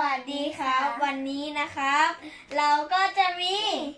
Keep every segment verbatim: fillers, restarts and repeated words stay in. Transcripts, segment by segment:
วัสดีครับวันนี้นะครับเราก็จะมี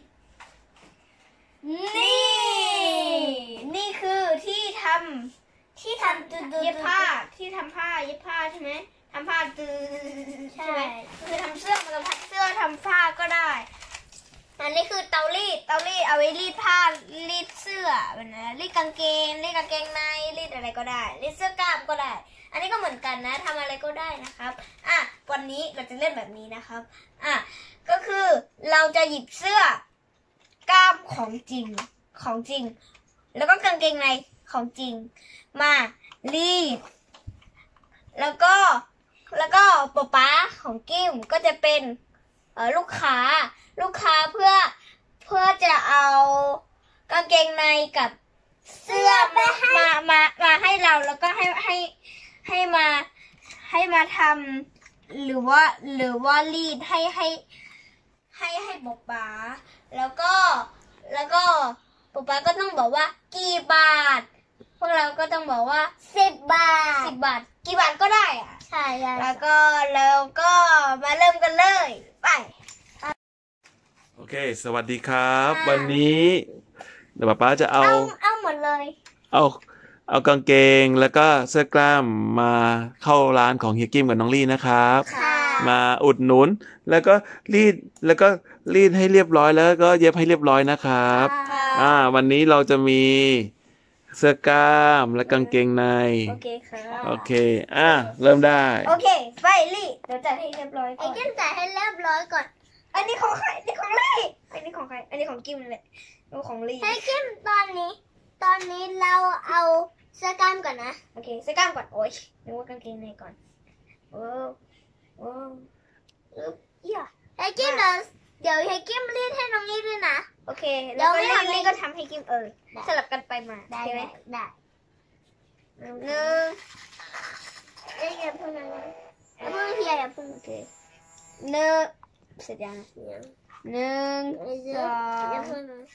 นี่นี่คือที่ทำที่ทำเย็บผ้าที่ทำผ้าเย็บผ้าใช่ไหมทำผ้าตื้อใช่ไหมคือทำเสื้อมันทำเสื้อทำผ้าก็ได้อันนี้คือเตารีดเตารีดเอาไว้รีดผ้ารีดเสื้อแบบนั้นรีดกางเกงรีดกางเกงในรีดอะไรก็ได้รีดเสื้อกล้ามก็ได้อันนี้ก็เหมือนกันนะทำอะไรก็ได้นะครับอ่ะวันนี้เราจะเล่นแบบนี้นะครับอ่ะก็คือเราจะหยิบเสื้อกล้ามของจริงของจริงแล้วก็กางเกงในของจริงมารีดแล้วก็แล้วก็ป๊าป๊าของกิ้มก็จะเป็นเอ่อลูกค้าลูกค้าเพื่อเพื่อจะเอากางเกงในกับเสื้อมามามามาให้เราแล้วก็ให้ให้ให้มาให้มาทำหรือว่าหรือว่ารีดให้ให้ให้ให้ป๊าป๊าแล้วก็แล้วก็ป๊าป๊าก็ต้องบอกว่ากี่บาทพวกเราก็ต้องบอกว่าสิบบาทสิบบาทกี่บาทก็ได้อะใช่แล้วก็แล้วก็มาเริ่มกันเลยไปโอเคสวัสดีครับวันนี้เดี๋ยวป๊าป๊าจะเอาเอาหมดเลยเอาเอากางเกงแล้วก็เสื้อกล้ามมาเข้าร้านของเฮียกิ้มกับน้องลี่นะครับมาอุดหนุนแล้วก็รีดแล้วก็รีดให้เรียบร้อยแล้วก็เย็บให้เรียบร้อยนะครับอ่าวันนี้เราจะมีเสื้อกล้ามและกางเกงในโอเคครับโอเคอ่ะเริ่มได้โอเคไฟลี่เดี๋ยวจัดให้เรียบร้อยก่อนไอ้กิ้มจัดให้เรียบร้อยก่อนอันนี้ของใครอันนี้ของลี่อันนี้ของใครอันนี้ของกิ้มเลยแล้วของลี่ไอ้กิ้มตอนนี้ตอนนี้เราเอาเสื้อกล้ามก่อนนะโอเคเสื้อกล้ามก่อนโอ๊ยนึกว่ากางเกงในก่อนโอ้โอ้อึ๊บย่าไอ้กิ้มเดี๋ยวเดี๋ยวให้กิ้มรีดให้น้องลี่ด้วยนะโอเคแล้วก็ลี่ลี่ก็ทำให้กิ้มเออสลับกันไปมาได้ไหมได้หนึ่งเอ้ยอย่าพูดนะอย่าพูดเฮียอย่าพูดโอเคหนึ่งเสร็จยังหนึ่งสอง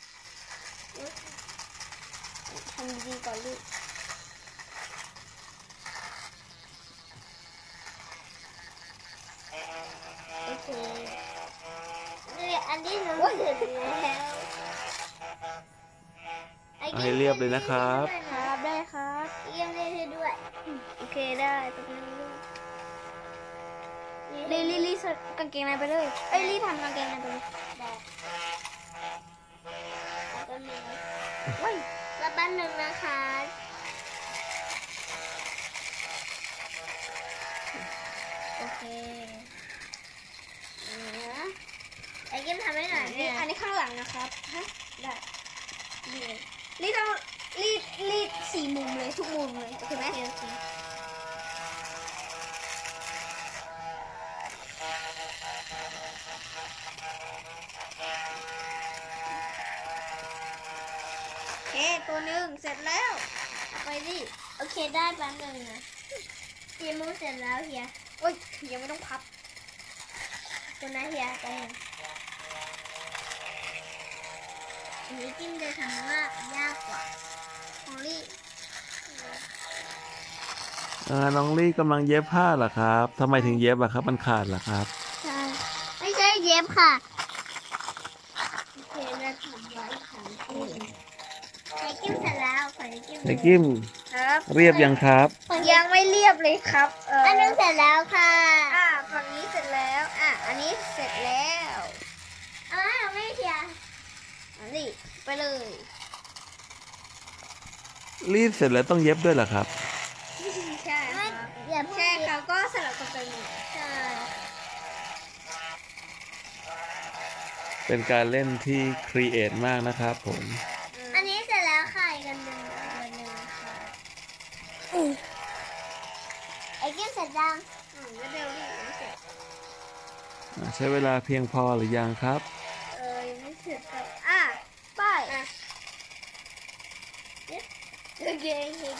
ทำดีก่อนลูกโอเคนี่อันนี้หนูเสร็จแล้วให้เรียบเลยนะครับครับได้ครับเยี่ยมได้ด้วยโอเคได้ตรงนี้ลี่ลี่ลี่กางเกงในไปเลยเอ้ยลี่ทำกางเกงในไปเลยได้แล้วก็มีว้ยแล้วแป๊บนึงนะคะโอเคไอ้กิ้มทำให้หน่อยนี่อันนี้ข้างหลังนะครับฮะได้ลี่ต้องรีดรีดสี่มุมเลยทุกมุมเลยโอเคไหมโอเคโอเคตัวหนึ่งเสร็จแล้วเอาไปดิโอเคได้แป๊บนึงนะสี่มุมเสร็จแล้วเฮียโอ้ยยังไม่ต้องพับตัวนั้นเฮียไปอันนี้จิ้มจะทำว่ายากกว่าของลี่อ่าน้องลี่กำลังเย็บผ้าเหรอครับทำไมถึงเย็บอะครับมันขาดเหรอครับใช่ไม่ใช่เย็บค่ะโอเคแล้วทำไว้ของจิ้มไอ้จิ้มเสร็จแล้วขอไอ้จิ้มไอ้กิ้มครับเรียบยังครับยังไม่เรียบเลยครับเอออันนี้เสร็จแล้วค่ะอ่าฝั่งนี้เสร็จแล้วอ่ะอันนี้เสร็จแล้วอ่าไม่เทียอันนี้ไปเลยรีดเสร็จแล้วต้องเย็บด้วยเหรอครับใช่ครับใช่ครับก็สลับกันไปหมดใช่เป็นการเล่นที่ครีเอทมากนะครับผมอันนี้เสร็จแล้วค่ะอีกอันหนึ่งอันหนึ่งค่ะไอ้กิ้มเสร็จยังอืมแล้วเดี๋ยวยังไม่เสร็จใช้เวลาเพียงพอหรือยังครับเออยังไม่เสร็จครับอ่ะไปอ่ะโอเค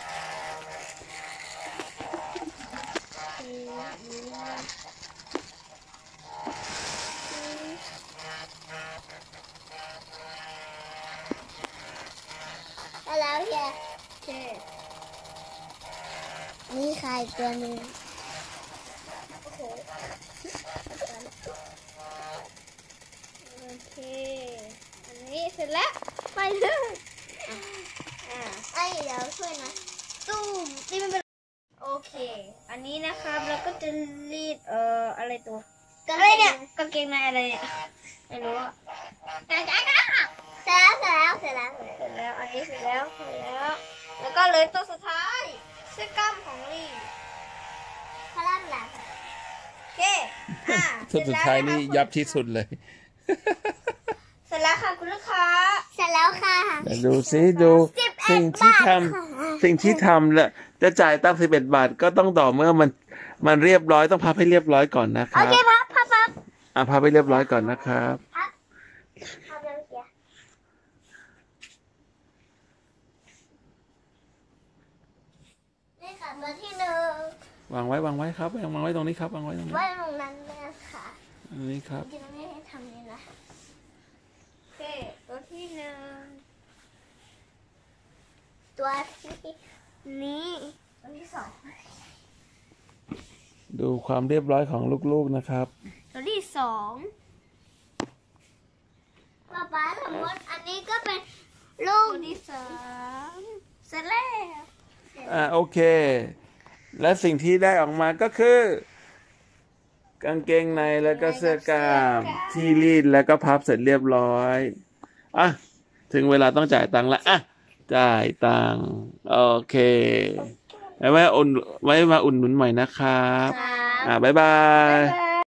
แล้วเฮียโอเคนี่ใครตัวนึงโอ้โหโอเคอันนี้เสร็จแล้วไปเลยอ่าไอ้เดี๋ยวช่วยนะตุ้มนี่มันเป็นโอเคอันนี้นะครับเราก็จะรีดเอ่ออะไรตัวอะไรเนี่ยกางเกงในอะไรเนี่ยไม่รู้อะเสร็จแล้วเสร็จแล้วเสร็จแล้วเสร็จแล้วอันนี้เสร็จแล้วเสร็จแล้วแล้วก็เลยตัวสุดท้ายเสื้อกล้ามของลี่พลังหลังโอเคอ่ะสุดสุดท้ายนี่ยับที่สุดเลยเสร็จแล้วค่ะคุณลูกค้าเสร็จแล้วค่ะแต่ดูซิดูสิ่งที่ทำสิ่งที่ทำและจะจ่ายตั้งสิบเอ็ดบาทก็ต้องต่อเมื่อมันมันเรียบร้อยต้องพับให้เรียบร้อยก่อนนะคโอรับเคพับพับพับอ่ะพับให้เรียบร้อยก่อนนะครับพับพับแล้วเสียนี่ค่ะตัวที่หนึ่งวางไว้วางไว้ครับวางไว้ตรงนี้ครับวางไว้ตรงนี้ไว้ตรงนั้นเลยค่ะอันนี้ครับจริงๆไม่ให้ทำเลยนะโอเคตัวที่หนึ่งตัวที่นี้ตัวที่สองดูความเรียบร้อยของลูกๆนะครับตัวที่สองป๊าป๊าสมมติอันนี้ก็เป็นลูกที่สามเสร็จแล้วอ่าโอเค และสิ่งที่ได้ออกมาก็คือ กางเกงในแล้วก็เสื้อกล้ามที่รีดแล้วก็พับเสร็จเรียบร้อยอ่ะถึงเวลาต้องจ่ายตังค์ละอ่ะจ่ายตังค์โอเคไว้ไว้อุ่นไว้มาอุ่นหนุนใหม่นะครับครับอ่ะบ๊ายบายบ๊ายบาย